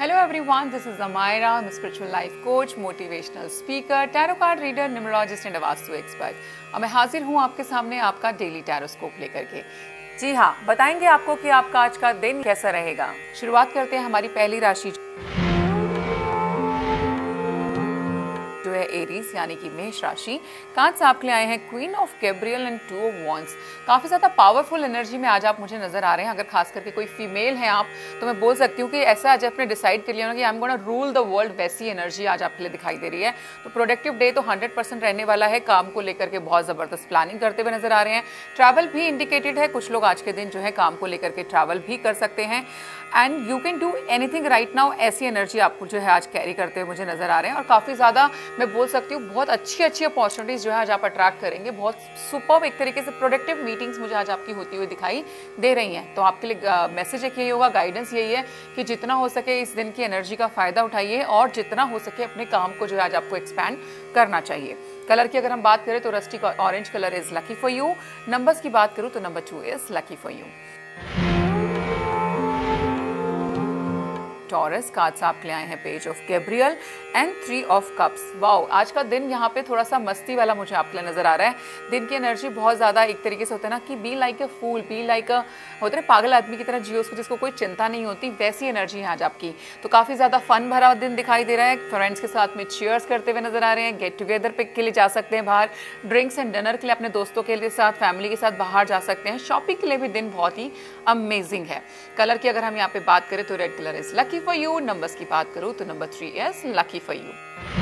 Hello everyone, this is Amira. I'm a spiritual life coach, motivational speaker, tarot card reader, numerologist and a vastu expert. और मैं हाजिर हूँ आपके सामने आपका डेली टैरोस्कोप लेकर के। जी हाँ, बताएंगे आपको कि आपका आज का दिन कैसा रहेगा। शुरुआत करते हैं हमारी पहली राशि जो है एरीज यानी कि मेष राशि। कांच आपके लिए आए हैं queen of Gabriel and two of wands. काफी ज्यादा पावरफुल एनर्जी में आज आप मुझे नजर आ रहे हैं। अगर खास करके कोई फीमेल है आप, तो मैं बोल सकती हूँ कि ऐसा आज आपने डिसाइड कर लिया ना कि I am gonna rule the world, वैसी एनर्जी आज आपके लिए दिखाई दे रही है। तो प्रोडक्टिव डे तो 100% रहने वाला है। काम को लेकर के बहुत जबरदस्त प्लानिंग करते हुए नजर आ रहे हैं। ट्रैवल भी इंडिकेटेड है। कुछ लोग आज के दिन जो है काम को लेकर के ट्रैवल भी कर सकते हैं and you can do anything right now. ऐसी एनर्जी आपको जो है आज कैरी करते हुए मुझे नजर आ रहे हैं और काफी ज्यादा मैं बोल सकती हूँ बहुत अच्छी अपॉर्चुनिटीज जो है आज आप अट्रैक्ट करेंगे। बहुत सुपर्ब एक तरीके से प्रोडक्टिव मीटिंग्स मुझे आज आपकी होती हुई दिखाई दे रही हैं। तो आपके लिए मैसेज एक यही होगा, गाइडेंस यही है कि जितना हो सके इस दिन की एनर्जी का फायदा उठाइए और जितना हो सके अपने काम को जो है आज आपको एक्सपैंड करना चाहिए। कलर की अगर हम बात करें तो rustic orange colour is lucky for you. Numbers की बात करूं तो number 2 is lucky for you. Taurus cards आपके लिए आए हैं page of Gabriel and 3 of cups. Wow, आज का दिन यहाँ पे थोड़ा सा मस्ती वाला मुझे आपके लिए नजर आ रहा है। दिन की एनर्जी बहुत ज्यादा एक तरीके से होता है ना कि be like a fool, be like a होता है पागल आदमी की तरह जियो उसको, जिसको कोई चिंता नहीं होती, वैसी एनर्जी है आज आपकी। तो काफी ज्यादा फन भरा दिन दिखाई दे रहा है। फ्रेंड्स के साथ में चीयर्स करते हुए नजर आ रहे हैं। गेट टुगेदर पे के लिए जा सकते हैं बाहर, ड्रिंक्स एंड डिनर के लिए अपने दोस्तों के साथ, फैमिली के साथ बाहर जा सकते हैं। शॉपिंग के लिए भी दिन बहुत ही अमेजिंग है। कलर की अगर हम यहाँ पे बात करें तो red colour is lucky for you. Numbers की बात करूं तो number 3 is lucky for you.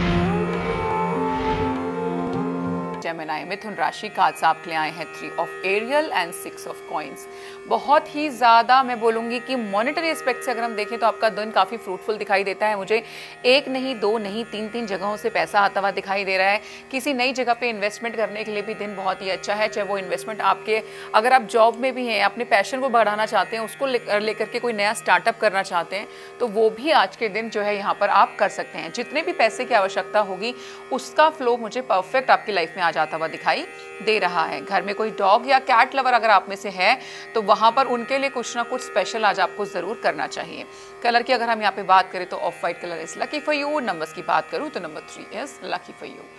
Gemini Mithun राशि कार्ड्स आपके लिए आए हैं 3 of Ariel and 6 of coins. बहुत ही ज्यादा मैं बोलूंगी कि मॉनेटरी एस्पेक्ट से अगर हम देखें तो आपका दिन काफी फ्रूटफुल दिखाई देता है। मुझे एक नहीं, दो नहीं, तीन जगहों से पैसा आता हुआ दिखाई दे रहा है। किसी नई जगह पे इन्वेस्टमेंट करने के लिए भी दिन बहुत ही अच्छा है। चाहे वो इन्वेस्टमेंट आपके, अगर आप जॉब में भी हैं, अपने पैशन को बढ़ाना चाहते हैं, उसको लेकर के कोई नया स्टार्टअप करना चाहते हैं, तो वो भी आज के दिन जो है यहाँ पर आप कर सकते हैं। जितने भी पैसे की आवश्यकता होगी उसका फ्लो मुझे परफेक्ट आपकी लाइफ में आ जाता हुआ दिखाई दे रहा है। घर में कोई डॉग या कैट लवर अगर आप में से है तो वहां पर उनके लिए कुछ ना कुछ स्पेशल आज आपको जरूर करना चाहिए। कलर की अगर हम यहाँ पे बात करें तो off white colour is lucky for you. Numbers की बात करूं तो number 3 is lucky for you.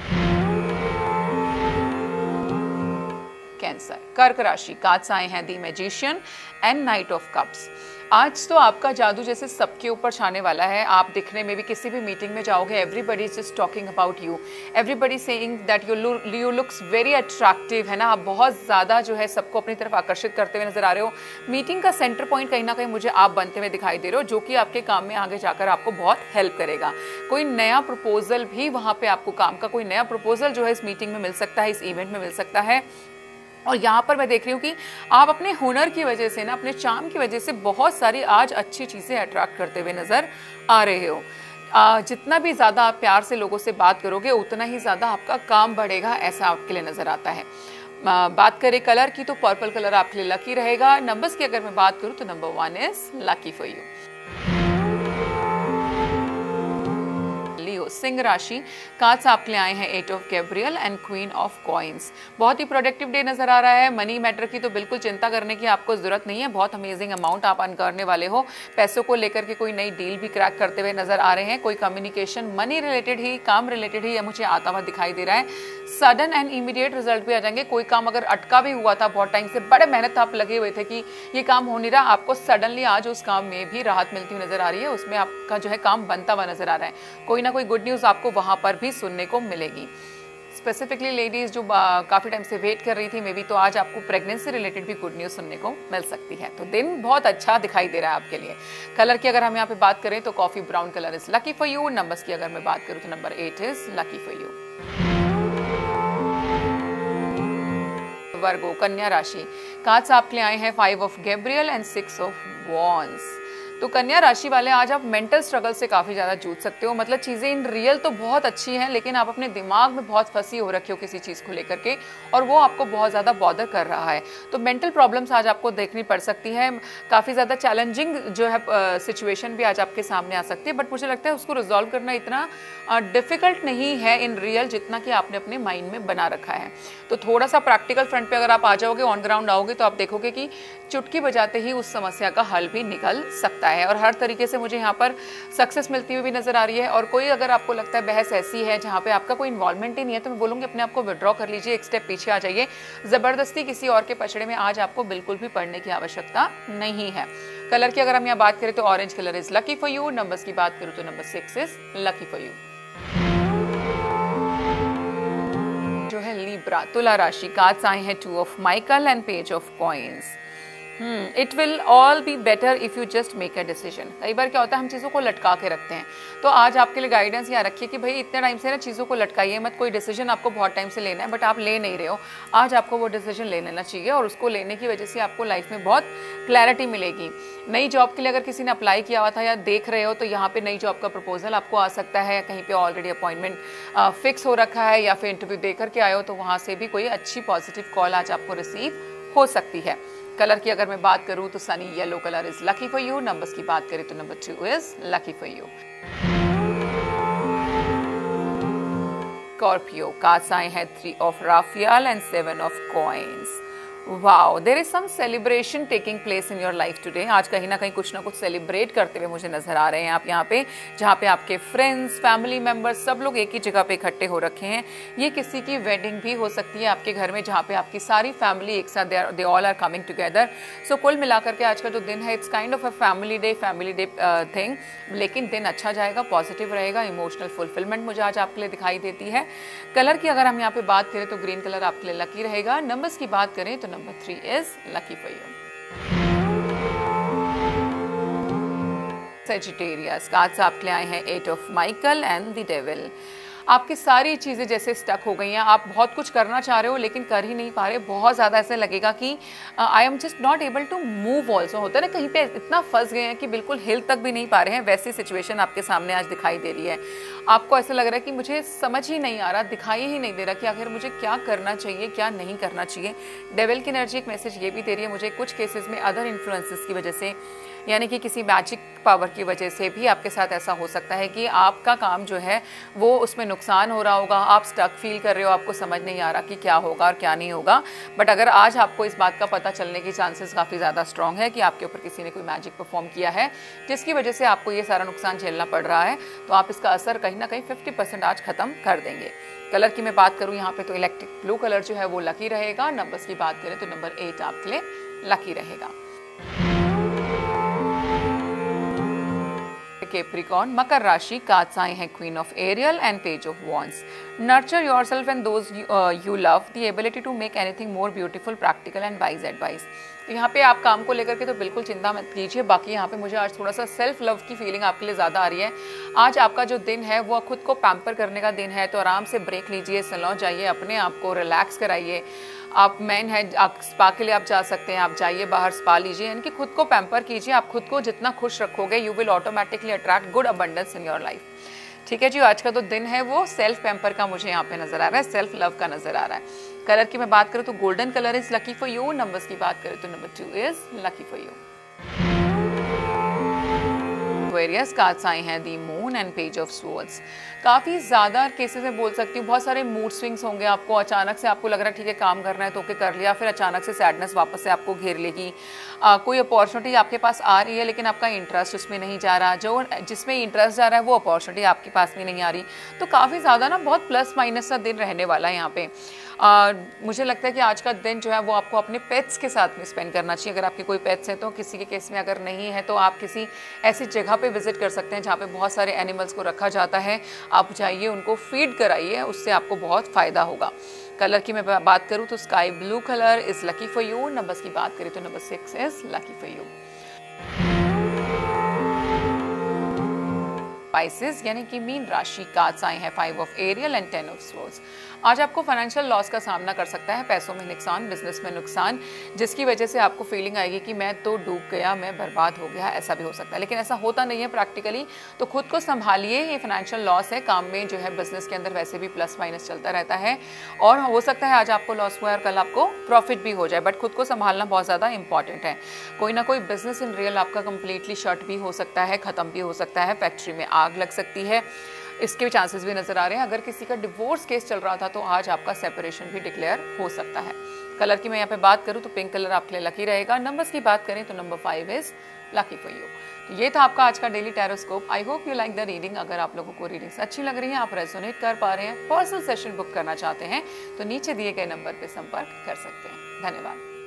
Cancer Kark राशि कार्ड्स आए हैं the magician and knight of cups. आज तो आपका जादू जैसे सबके ऊपर छाने वाला है। आप दिखने में भी, किसी भी मीटिंग में जाओगे, everybody is just talking about you, everybody saying that you looks very attractive, है ना। आप बहुत ज़्यादा जो है सबको अपनी तरफ आकर्षित करते हुए नजर आ रहे हो। मीटिंग का सेंटर पॉइंट कहीं ना कहीं मुझे आप बनते हुए दिखाई दे रहे हो, जो कि आपके काम में आगे जाकर आपको बहुत हेल्प करेगा। कोई नया प्रपोजल भी वहाँ पे आपको, काम का कोई नया प्रपोजल जो है इस मीटिंग में मिल सकता है, इस इवेंट में मिल सकता है। और यहाँ पर मैं देख रही हूँ कि आप अपने हुनर की वजह से ना, अपने चार्म की वजह से बहुत सारी आज अच्छी चीज़ें अट्रैक्ट करते हुए नज़र आ रहे हो। जितना भी ज़्यादा आप प्यार से लोगों से बात करोगे उतना ही ज़्यादा आपका काम बढ़ेगा, ऐसा आपके लिए नज़र आता है। बात करें कलर की तो पर्पल कलर आपके लिए लकी रहेगा। नंबर्स की अगर मैं बात करूँ तो number 1 is lucky for you. Singh राशि कार्ड्स आपके लिए आए हैं 8 of Gabriel and queen of coins. बहुत ही प्रोडक्टिव डे नजर आ रहा है। मनी मैटर की तो बिल्कुल चिंता करने की आपको जरूरत नहीं है। बहुत अमेजिंग अमाउंट आप अर्न करने वाले हो। पैसों को लेकर के कोई नई डील भी क्रैक करते हुए नजर आ रहे हैं। कोई कम्युनिकेशन मनी रिलेटेड ही, काम रिलेटेड ही मुझे आता हुआ दिखाई दे रहा है। सडन एंड इमीडिएट रिजल्ट भी आ जाएंगे। कोई काम अगर अटका भी हुआ था बहुत टाइम से, बड़े मेहनत आप लगे हुए थे कि ये काम हो नहीं रहा, आपको सडनली आज उस काम में भी राहत मिलती हुई नजर आ रही है। उसमें आपका जो है काम बनता हुआ नजर आ रहा है। कोई ना कोई गुड न्यूज़ आपको वहां पर भी सुनने को मिलेगी। स्पेसिफिकली लेडीज जो काफी टाइम से वेट कर रही थी, मे बी तो आज आपको प्रेगनेंसी रिलेटेड भी गुड न्यूज सुनने को मिल सकती है। तो दिन बहुत अच्छा दिखाई दे रहा है आपके लिए। कलर की अगर हम यहाँ पे बात करें तो coffee brown colour is lucky for you. Numbers की अगर मैं बात करूँ तो number 8 is lucky for you. Virgo Kanya राशि कार्ड्स आपके लिए आए हैं 5 of Gabriel and 6 of wands. तो कन्या राशि वाले आज आप मेंटल स्ट्रगल से काफी ज्यादा जूझ सकते हो। मतलब चीजें इन रियल तो बहुत अच्छी हैं, लेकिन आप अपने दिमाग में बहुत फंसी हो रखे हो किसी चीज को लेकर के और वो आपको बहुत ज्यादा बॉदर कर रहा है। तो मेंटल प्रॉब्लम्स आज आपको देखनी पड़ सकती है। काफी ज्यादा चैलेंजिंग जो है सिचुएशन भी आज आपके सामने आ सकती है, बट मुझे लगता है उसको रिजॉल्व करना इतना डिफिकल्ट नहीं है इन रियल जितना कि आपने अपने माइंड में बना रखा है। तो थोड़ा सा प्रैक्टिकल फ्रंट पे अगर आप आ जाओगे, ऑन ग्राउंड आओगे, तो आप देखोगे कि चुटकी बजाते ही उस समस्या का हल भी निकल सकता रहा है और हर तरीके से मुझे यहाँ पर सक्सेस मिलती हुई भी नजर आ रही है। और कोई अगर आपको लगता है बहस ऐसी है जहाँ पे आपका कोई इन्वॉल्वमेंट ही नहीं है, तो मैं बोलूँगी अपने आप को विड्रॉ कर लीजिए, एक स्टेप पीछे आ जाइए। ज़बरदस्ती किसी और के पछड़े में आज आपको बिल्कुल भी पड़ने की आवश्यकता नहीं है। कलर की अगर हम यहाँ बात करें तो orange colour is lucky for you. Numbers की बात करूँ तो number 6 is lucky for you. जो है लीब्रा, तुला राशि, कार्ड्स आए हैं 2 of Michael and page of coins. It will all be better if you just make a decision. कई बार क्या होता है हम चीज़ों को लटका के रखते हैं, तो आज आपके लिए गाइडेंस यहाँ रखिए कि भाई इतने टाइम से ना चीज़ों को लटकाइए मत। कोई डिसीजन आपको बहुत टाइम से लेना है बट आप ले नहीं रहे हो, आज आपको वो डिसीजन ले लेना चाहिए और उसको लेने की वजह से आपको लाइफ में बहुत क्लैरिटी मिलेगी। नई जॉब के लिए अगर किसी ने अप्लाई किया हुआ था या देख रहे हो तो यहाँ पे नई जॉब का प्रपोजल आपको आ सकता है, कहीं पे ऑलरेडी अपॉइंटमेंट फिक्स हो रखा है या फिर इंटरव्यू दे करके आए हो तो वहाँ से भी कोई अच्छी पॉजिटिव कॉल आज आपको रिसीव हो सकती है। कलर की अगर मैं बात करूं तो sunny yellow colour is lucky for you. Numbers की बात करें तो number 2 is lucky for you. Scorpio, cards आए हैं 3 of Raphael and 7 of coins. Wow, there is some celebration taking place in your life today. आज कहीं ना कहीं कुछ ना कुछ सेलिब्रेट करते हुए मुझे नजर आ रहे हैं आप यहाँ पे, जहाँ पे आपके फ्रेंड्स, फैमिली मेंबर्स सब लोग एक ही जगह पे इकट्ठे हो रखे हैं। ये किसी की वेडिंग भी हो सकती है आपके घर में, जहाँ पे आपकी सारी फैमिली एक साथ they all are coming together. So कुल मिलाकर के आज का जो दिन है it's kind of a family day thing, लेकिन दिन अच्छा जाएगा, पॉजिटिव रहेगा, इमोशनल फुलफिलमेंट मुझे आज आपके लिए दिखाई देती है। कलर की अगर हम यहाँ पे बात करें तो ग्रीन कलर आपके लिए लकी रहेगा। नंबर्स की बात करें तो number 3 is lucky for you. Sagittarius, cards आपके लिए आए हैं 8 of Michael and the Devil. आपकी सारी चीज़ें जैसे स्टक हो गई हैं, आप बहुत कुछ करना चाह रहे हो लेकिन कर ही नहीं पा रहे, बहुत ज़्यादा ऐसे लगेगा कि I am just not able to move also. होता है ना कहीं पे इतना फंस गए हैं कि बिल्कुल हिल तक भी नहीं पा रहे हैं, वैसी सिचुएशन आपके सामने आज दिखाई दे रही है। आपको ऐसा लग रहा है कि मुझे समझ ही नहीं आ रहा, दिखाई ही नहीं दे रहा कि आखिर मुझे क्या करना चाहिए क्या नहीं करना चाहिए। डेविल की एनर्जी एक मैसेज ये भी दे रही है मुझे, कुछ केसेस में अदर इन्फ्लुएंसेस की वजह से, यानी कि किसी मैजिक पावर की वजह से भी आपके साथ ऐसा हो सकता है कि आपका काम जो है वो उसमें नुकसान हो रहा होगा, आप स्टक फील कर रहे हो, आपको समझ नहीं आ रहा कि क्या होगा और क्या नहीं होगा। बट अगर आज आपको इस बात का पता चलने की चांसेस काफ़ी ज़्यादा स्ट्रॉन्ग है कि आपके ऊपर किसी ने कोई मैजिक परफॉर्म किया है जिसकी वजह से आपको ये सारा नुकसान झेलना पड़ रहा है, तो आप इसका असर कहीं ना कहीं 50% आज ख़त्म कर देंगे। कलर की मैं बात करूँ यहाँ पे तो इलेक्ट्रिक ब्लू कलर जो है वो लकी रहेगा। नंबर्स की बात करें तो नंबर 8 आपके लिए लकी रहेगा। कैप्रिकॉर्न, मकर राशि, कार्ड्स आए हैं queen of Ariel and page of wands. Nurture yourself and those you love, the ability to make anything more beautiful, practical and wise advice. तो यहाँ पे आप काम को लेकर के तो बिल्कुल चिंता मत कीजिए, बाकी यहाँ पे मुझे आज थोड़ा सा सेल्फ लव की फीलिंग आपके लिए ज़्यादा आ रही है। आज आपका जो दिन है वो खुद को पैम्पर करने का दिन है, तो आराम से ब्रेक लीजिए, सैलून जाइए, अपने आप को रिलैक्स कराइए। आप मैन हैं, आप स्पा के लिए आप जा सकते हैं, आप जाइए बाहर स्पा लीजिए, यानी कि खुद को पैम्पर कीजिए। आप खुद को जितना खुश रखोगे you will automatically attract good abundance in your life. ठीक है जी, आज का तो दिन है वो सेल्फ पैम्पर का मुझे यहाँ पे नजर आ रहा है, सेल्फ लव का नजर आ रहा है। कलर की मैं बात करूँ तो golden colour is lucky for you. Numbers की बात करें तो number 2 is lucky for you. Aquarius, cards आए हैं the moon and page of swords. काफ़ी ज़्यादा केसेस में बोल सकती हूँ, बहुत सारे मूड स्विंग्स होंगे आपको, अचानक से आपको लग रहा है ठीक है काम करना है तो ओके कर लिया, फिर अचानक से सैडनेस वापस से आपको घेर लेगी। कोई अपॉर्चुनिटी आपके पास आ रही है लेकिन आपका इंटरेस्ट उसमें नहीं जा रहा, जो जिसमें इंटरेस्ट जा रहा है वो अपॉर्चुनिटी आपके पास भी नहीं आ रही। तो काफ़ी ज़्यादा ना बहुत प्लस माइनस सा दिन रहने वाला है यहाँ पे। मुझे लगता है कि आज का दिन जो है वो आपको अपने पेट्स के साथ में स्पेंड करना चाहिए। अगर आपके कोई पेट्स हैं तो, किसी के केस में अगर नहीं है तो आप किसी ऐसी जगह पे विजिट कर सकते हैं जहाँ पे बहुत सारे एनिमल्स को रखा जाता है। आप जाइए, उनको फीड कराइए, उससे आपको बहुत फ़ायदा होगा। कलर की मैं बात करूँ तो sky blue colour is lucky for you. Numbers की बात करें तो number 6 is lucky for you. Pisces यानी कि मीन राशि, कार्ड्स आए हैं 5 of Ariel and 10 of swords. आज आपको फाइनेंशियल लॉस का सामना कर सकता है, पैसों में नुकसान, बिजनेस में नुकसान, जिसकी वजह से आपको फीलिंग आएगी कि मैं तो डूब गया, मैं बर्बाद हो गया, ऐसा भी हो सकता है। लेकिन ऐसा होता नहीं है प्रैक्टिकली, तो खुद को संभालिए। ये फाइनेंशियल लॉस है, काम में जो है बिजनेस के अंदर वैसे भी प्लस माइनस चलता रहता है और हो सकता है आज आपको लॉस हुआ है और कल आपको प्रॉफिट भी हो जाए, बट खुद को संभालना बहुत ज़्यादा इंपॉर्टेंट है। कोई ना कोई बिजनेस इन रियल आपका कंप्लीटली शट भी हो सकता है, ख़त्म भी हो सकता है, फैक्ट्री में आग लग सकती है। इसके भी चांसेस भी नजर आ रहे हैं। अगर किसी का डिवोर्स केस चल रहा था तो आज आपका सेपरेशन भी डिक्लेयर हो सकता है। कलर की मैं यहाँ पे बात करूँ तो पिंक कलर आपके लिए लकी रहेगा। नंबर्स की बात करें तो number 5 is lucky for you. ये था आपका आज का daily tarotscope. I hope you like the reading. अगर आप लोगों को रीडिंग्स अच्छी लग रही हैं, आप रेजोनेट कर पा रहे हैं, पर्सनल सेशन बुक करना चाहते हैं तो नीचे दिए गए नंबर पर संपर्क कर सकते हैं। धन्यवाद।